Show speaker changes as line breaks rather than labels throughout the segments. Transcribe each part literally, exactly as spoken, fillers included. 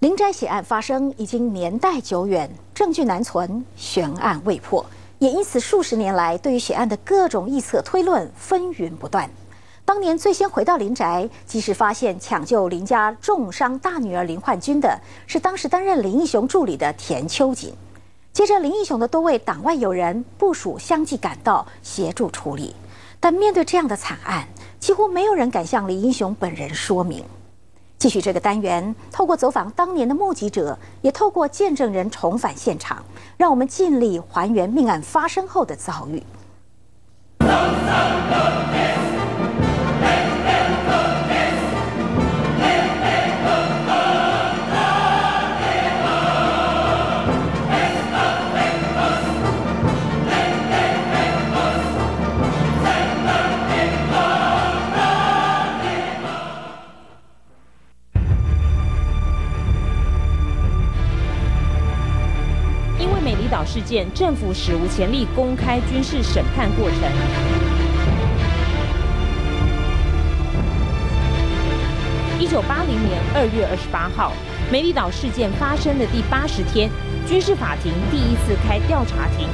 林宅血案发生已经年代久远，证据难存，悬案未破，也因此数十年来对于血案的各种臆测推论纷纭不断。当年最先回到林宅，及时发现抢救林家重伤大女儿林焕君的是当时担任林义雄助理的田秋瑾。接着，林义雄的多位党外友人部属相继赶到协助处理，但面对这样的惨案，几乎没有人敢向林义雄本人说明。继续这个单元，透过走访当年的目击者，也透过见证人重返现场，让我们尽力还原命案发生后的遭遇。
事件，政府史无前例公开军事审判过程。一九八零年二月二十八号，美丽岛事件发生的第八十天，军事法庭第一次开调查庭。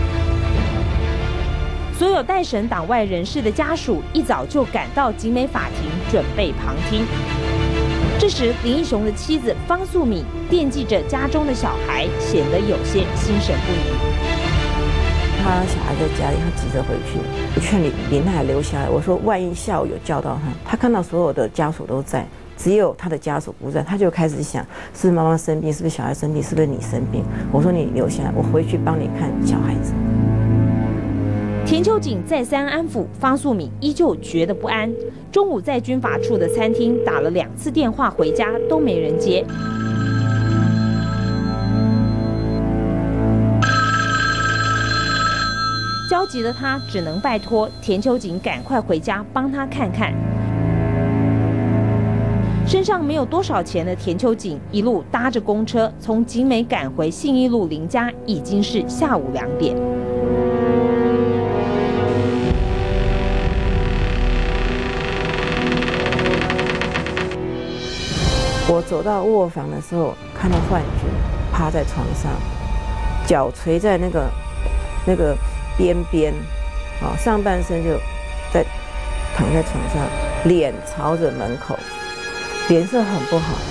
所有待审党外人士的家属一早就赶到景美法庭，准备旁听。这时，林义雄的妻子方素敏惦记着家中的小孩，显得有些心神不宁。
他小孩在家里，他急着回去，我劝你林太太留下来。我说，万一下午有叫到他，他看到所有的家属都在，只有他的家属不在，他就开始想，是不是妈妈生病，是不是小孩生病，是不是你生病？我说你留下来，我回去帮你看小孩子。
田秋瑾再三安抚，方素敏依旧觉得不安。中午在军法处的餐厅打了两次电话回家，都没人接。焦急的他只能拜托田秋瑾赶快回家帮他看看。身上没有多少钱的田秋瑾一路搭着公车从景美赶回信义路林家，已经是下午两点。
我走到卧房的时候，看到焕君趴在床上，脚垂在那个那个边边，啊，上半身就在躺在床上，脸朝着门口，脸色很不好。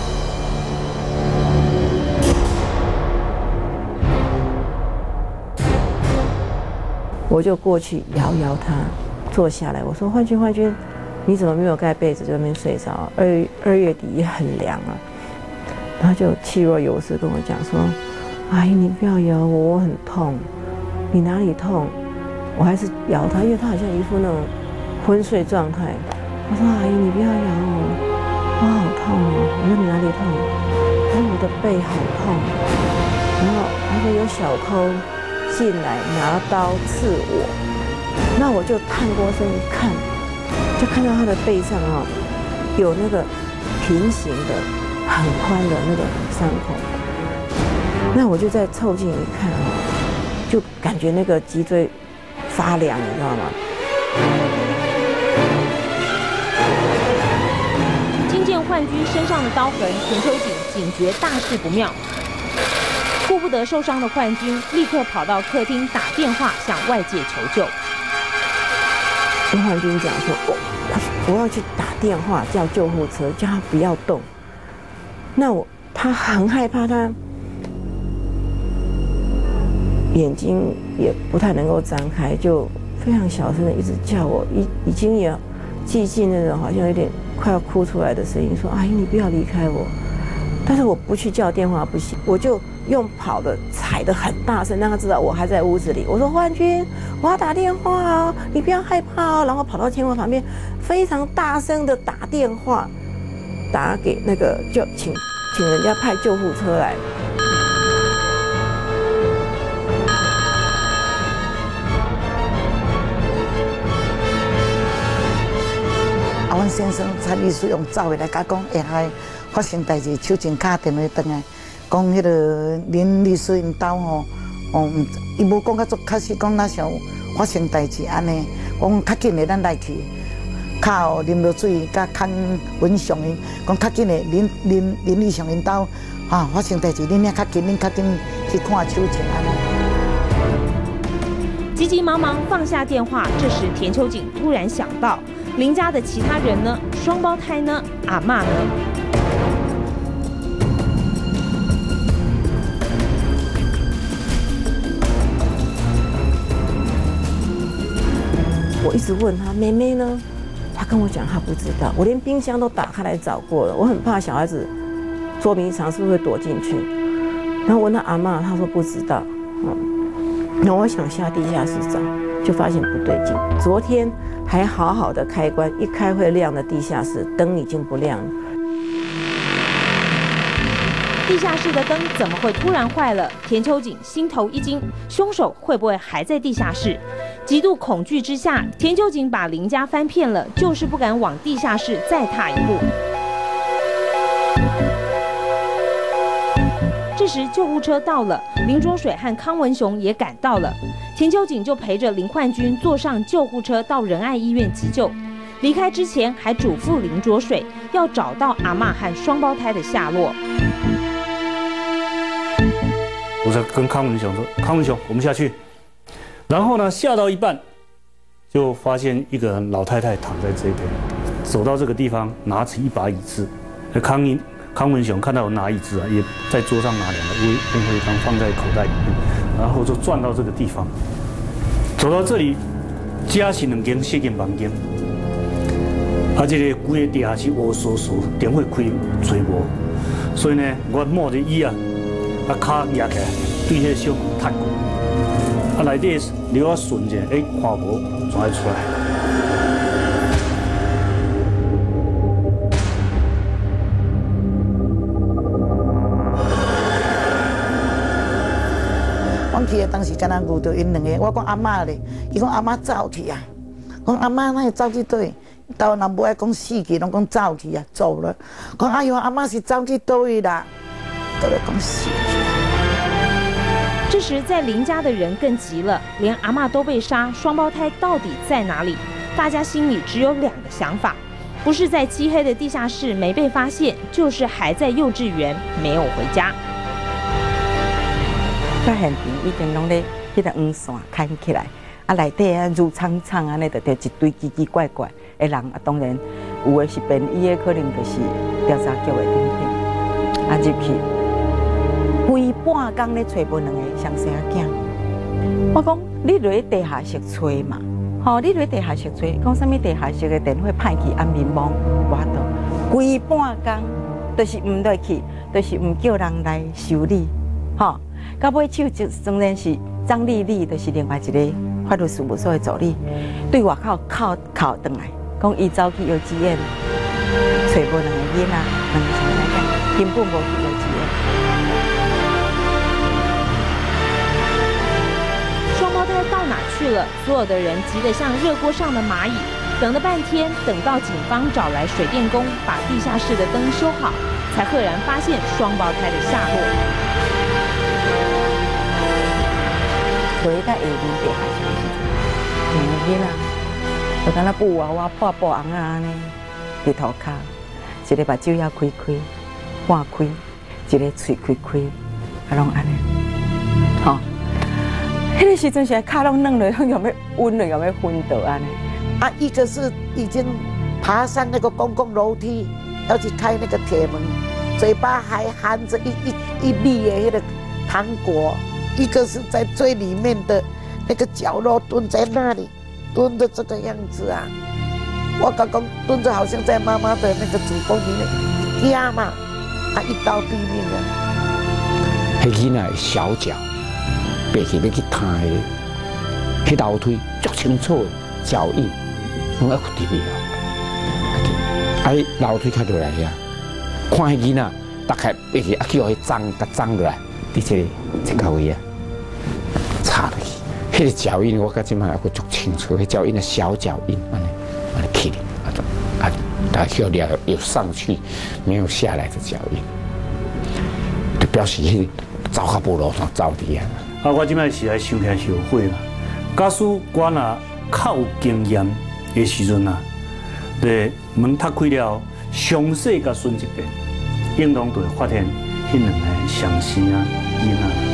我就过去摇摇他，坐下来，我说：“焕君，焕君。”你怎么没有盖被子就在那边睡着？二二月底也很凉啊。他就气若游丝跟我讲说：“阿姨，你不要摇我，我很痛。你哪里痛？”我还是摇他，因为他好像一副那种昏睡状态。我说：“阿姨，你不要摇我，我好痛哦。”我说：“你哪里痛？”他说：“我的背好痛。”然后他说有小偷进来拿刀刺我，那我就探过身一看。就看到他的背上啊、哦，有那个平行的、很宽的那个伤口。那我就再凑近一看啊、哦，就感觉那个脊椎发凉，你知道吗？
听见焕君身上的刀痕，田秋瑾警觉大事不妙，顾不得受伤的焕君，立刻跑到客厅打电话向外界求救。
跟焕君讲说，我我要去打电话叫救护车，叫他不要动。那我他很害怕，他眼睛也不太能够张开，就非常小声的一直叫我，已已经也寂静那种，好像有点快要哭出来的声音，说：“阿姨，你不要离开我。”但是我不去叫电话不行，我就用跑的踩得很大声，让他知道我还在屋子里。我说：“焕君，我要打电话哦，你不要害怕哦。”然后跑到天花旁边，非常大声的打电话，打给那个就请请人家派救护车来。
啊，阮先生蔡律师用走的来甲讲，下下发生代志，手真卡电话转来，讲迄个林律师因兜吼，哦，伊无讲较足确实，讲哪时候发生代志安尼，讲较紧的咱来去。 靠啉落水，甲康文祥因讲较紧的林林林立祥因兜啊发生代志，恁遐较紧，恁较紧去看手情安尼。
急急忙忙放下电话，这时田秋瑾突然想到，林家的其他人呢？双胞胎呢？阿嬷呢？
我一直问他妹妹呢，他跟我讲他不知道。我连冰箱都打开来找过了，我很怕小孩子捉迷藏是不是会躲进去。然后问他阿嬷，他说不知道。嗯。然后我想下地下室找，就发现不对劲。昨天还好好的开关，一开会亮的地下室灯已经不亮了。
地下室的灯怎么会突然坏了？田秋瑾心头一惊，凶手会不会还在地下室？极度恐惧之下，田秋瑾把林家翻遍了，就是不敢往地下室再踏一步。这时救护车到了，林卓水和康文雄也赶到了，田秋瑾就陪着林焕君坐上救护车到仁爱医院急救。离开之前还嘱咐林卓水要找到阿嬷和双胞胎的下落。
我在跟康文雄说：“康文雄，我们下去。”然后呢，下到一半，就发现一个老太太躺在这边，走到这个地方，拿起一把椅子。康英。康文雄看到我拿椅子啊，也在桌上拿两个烟烟灰缸放在口袋里面，然后就转到这个地方，走到这里，家是两间小间房间，啊，这个规个地下室乌疏疏，电火开找无，所以呢，我摸着椅啊，啊脚压起来，对迄个小门探过，啊内底流啊顺者，哎看无，怎会出来？
去的当时敢若遇到因两个，我讲阿嬷咧，伊讲阿嬷走去啊，讲阿嬷哪会走去对？到人无爱讲死去，拢讲走去啊，走了。讲哎哟，阿嬷是走去倒位啦，都来讲死去。
这时在林家的人更急了，连阿嬷都被杀，双胞胎到底在哪里？大家心里只有两个想法：不是在漆黑的地下室没被发现，就是还在幼稚园没有回家。
到现场已经拢咧迄个黄线牵起来，啊内底啊如苍苍安尼，就着一堆奇奇怪怪的人啊。当然有的是便衣的，可能就是调查局的等等。啊入去，规半工咧找无两个双生仔。我讲你落去地下室找嘛，吼、哦、你落去地下室找，讲啥物地下室的电话派去安眠网，无法度。规半工就是唔落去，就是唔叫人来修理，吼、哦。到尾手就当然是张丽丽，就是另外一个法律事务所的助理，对外口靠靠回来，讲伊走去幼稚园，找无两个囡仔，两个小孩仔，根本无去幼稚园。
双胞胎到哪去了？所有的人急得像热锅上的蚂蚁，等了半天，等到警方找来水电工把地下室的灯修好，才赫然发现双胞胎的下落。落去到下面地下室的时阵，两个囡仔，就敢若布娃娃、破布红啊安尼，伫涂骹，一个目睭也开开、半开，一个喙开开，啊拢安尼，吼、哦。迄个时阵是骹拢软落，有要晕了，有要昏倒安尼。
啊，一个是已经爬上那个公共楼梯，要去开那个铁门，嘴巴还含着一一一粒的那个糖果。一个是在最里面的那个角落蹲在那里，蹲的这个样子啊！我刚刚蹲着，好像在妈妈的那个子宫里面压嘛，啊，一刀毙命了。
迄囡仔小脚爬起要去探的，迄楼梯足清楚的脚印，拢要伫里啊！啊，楼梯开落来遐，看迄囡仔大概爬起啊，叫迄脏甲脏落来。伫这里这个位啊，插落去，迄个脚印我到今嘛还会足清楚，迄脚印的小脚印，安尼安尼起，啊啊，大家了有上去，没有下来的脚印，就表示迄走较无路通走伫啊。
啊，我即摆是来想起来后悔啦。假使我若较有经验的时阵啊， 的门打开了，详细甲顺一遍，应当就会发现迄两个相生啊囡仔。